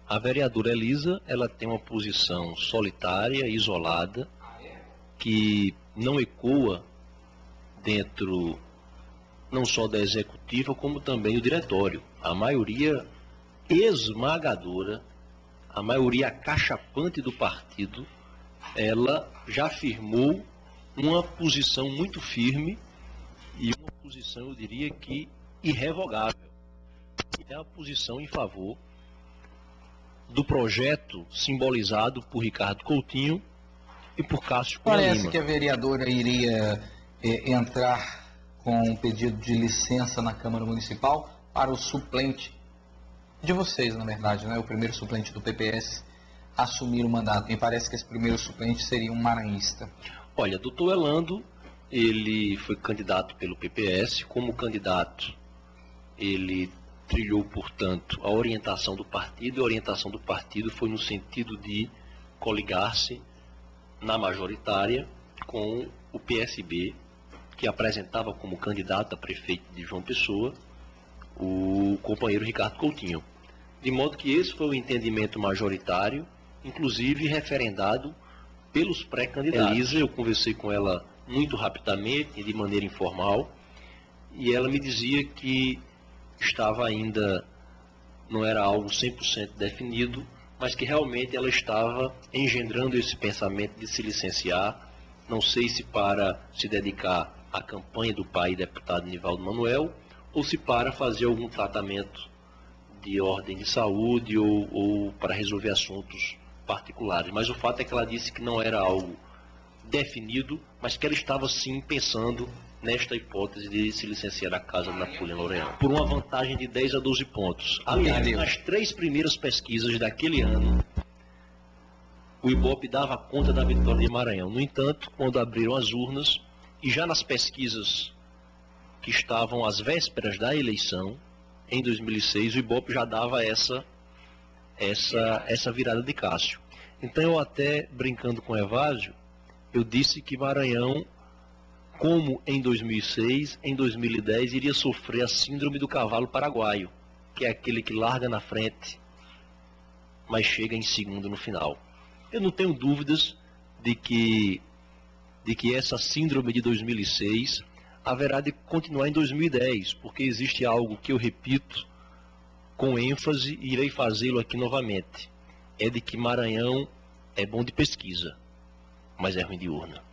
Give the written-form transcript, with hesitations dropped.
A vereadora Elisa, ela tem uma posição solitária, isolada, que não ecoa dentro não só da executiva, como também do diretório. A maioria esmagadora, a maioria acachapante do partido, ela já afirmou uma posição muito firme e uma posição, eu diria que, irrevogável. É a posição em favor do projeto simbolizado por Ricardo Coutinho e por Cássio Cunha Parece Lima. que a vereadora iria entrar com um pedido de licença na Câmara Municipal para o suplente de vocês, na verdade, né? O primeiro suplente do PPS assumir o mandato. Me parece que esse primeiro suplente seria um maranhista. Olha, doutor Elando, ele foi candidato pelo PPS. Como candidato, ele trilhou, portanto, a orientação do partido, e a orientação do partido foi no sentido de coligar-se na majoritária com o PSB, que apresentava como candidato a prefeito de João Pessoa o companheiro Ricardo Coutinho. De modo que esse foi o entendimento majoritário, inclusive referendado pelos pré-candidatos. Elisa, eu conversei com ela muito rapidamente e de maneira informal, e ela me dizia que estava ainda, não era algo 100% definido, mas que realmente ela estava engendrando esse pensamento de se licenciar, não sei se para se dedicar à campanha do pai, deputado Nivaldo Manuel, ou se para fazer algum tratamento de ordem de saúde ou para resolver assuntos particulares. Mas o fato é que ela disse que não era algo definido, mas que ela estava sim pensando nesta hipótese de se licenciar a casa de Napoleão Laureano, por uma vantagem de 10 a 12 pontos. Aliás, nas 3 primeiras pesquisas daquele ano, o Ibope dava conta da vitória de Maranhão. No entanto, quando abriram as urnas, e já nas pesquisas que estavam às vésperas da eleição, em 2006, o Ibope já dava essa virada de Cássio. Então, eu até, brincando com o Evásio, eu disse que Maranhão, como em 2006, em 2010, iria sofrer a síndrome do cavalo paraguaio, que é aquele que larga na frente, mas chega em segundo no final. Eu não tenho dúvidas de que essa síndrome de 2006 haverá de continuar em 2010, porque existe algo que eu repito com ênfase e irei fazê-lo aqui novamente. É de que Maranhão é bom de pesquisa, mas é ruim de urna.